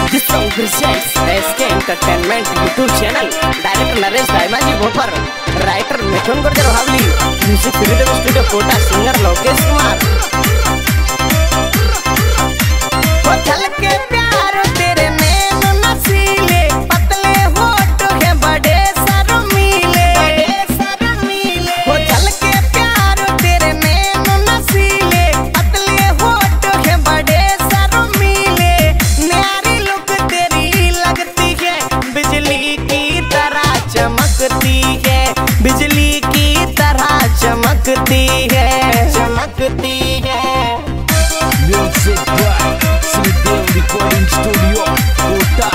This song presents SK Entertainment YouTube channel. Director Naresh Daimaji Bhopar, writer Mithun Gurjar Havli, music video studio Kota, singer Lokesh Kumar. वो चल के प्यार तेरे नैन नसीले, पतले होठ है बड़े शर्मीले, वो चल के प्यार तेरे नैन नसीले, पतले होठ है बड़े शर्मीले, न्यारी लुक तेरी लगती है, बिजली की तरह चमकती है, बिजली की तरह चमकती है, चमकती है। Music by Sridev Recording Studio, Kota.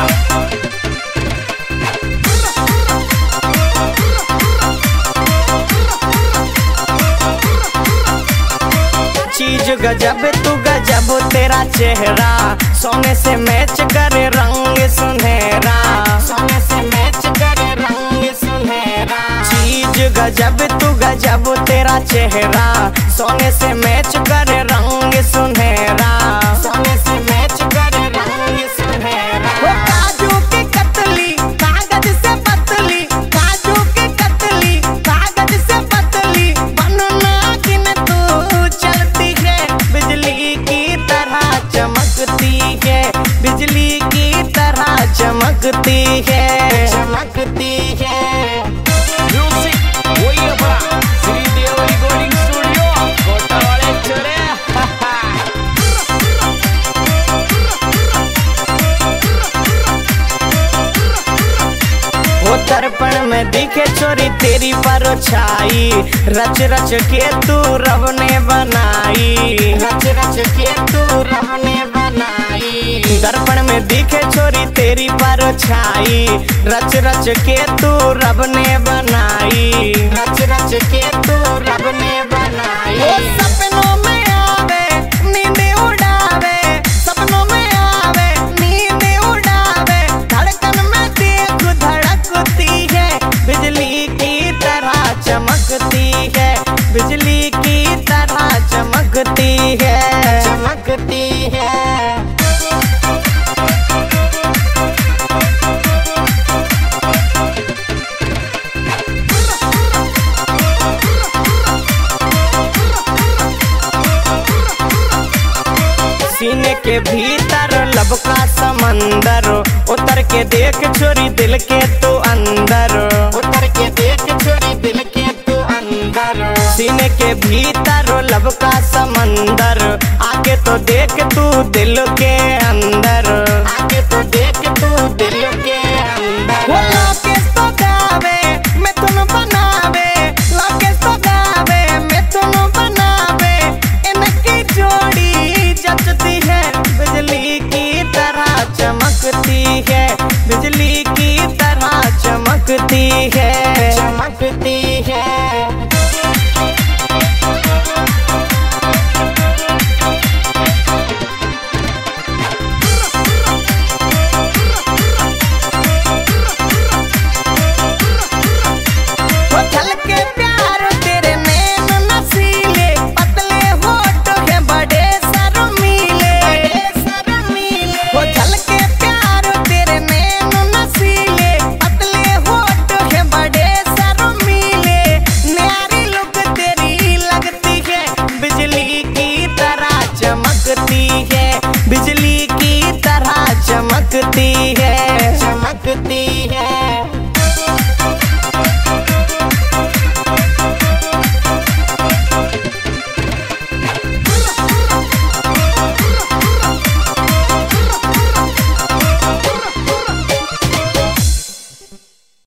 चीज गजब तू गजब तेरा चेहरा, सोने से मैच करे रंग सुनहरा, सोने से मैच करे रंग सुनहरा। चीज गजब तू गजब तेरा चेहरा, सोने से मैच करे रंग सुनहरा, सोने से मैच करे रंग सुनहरा। वो काजू की कतली कागज से पतली, काजू की कतली कागज से पतली, बनना किन तू चलती है, बिजली की तरह चमकती है, बिजली की तरह चमकती है, चमकती है। Music वही अपना श्रीदेव रिकॉर्डिंग स्टूडियो, कोटा वाले छोरे। वो दर्पण में दिखे छोरी तेरी परछाई, रच रच के तू रब ने बनाई, रच रच के तू रब ने बनाई। दर्पण में दिखे छोरी तेरी परछाई, रच रच के तू रब ने बनाई, रच रच के तू रब ने बनाई। वो सपनों में आवे नींद उड़ावे, सपनों में आवे नींद उड़ावे, धड़कन में देख धड़कती है, बिजली की तरह चमकती है, बिजली की तरह चमकती है, चमकती है। सीने के भीतर लब का समंदर, उतर के देख छोरी दिल के तू अंदर, उतर के देख छोरी दिल के तू अंदर। सीने के भीतर लब का समंदर, आके तो देख तू दिल के अंदर, आके तो देख तू दिल के अंदर। वो लोकेश तो गावे मिथुन बनावे, लोकेश तो गावे मिथुन बनावे, इनकी जोड़ी जचती है, बिजली की तरह चमकती है, बिजली की तरह चमकती है, चमकती है। वो चल के प्यार तेरे नैन नसीले, पतले होठ है बड़े शर्मीले, वो चल के प्यार तेरे नैन नसीले, पतले होठ है बड़े शर्मीले, न्यारी लुक तेरी लगती है, बिजली की तरह चमकती है, बिजली की तरह चमकती है।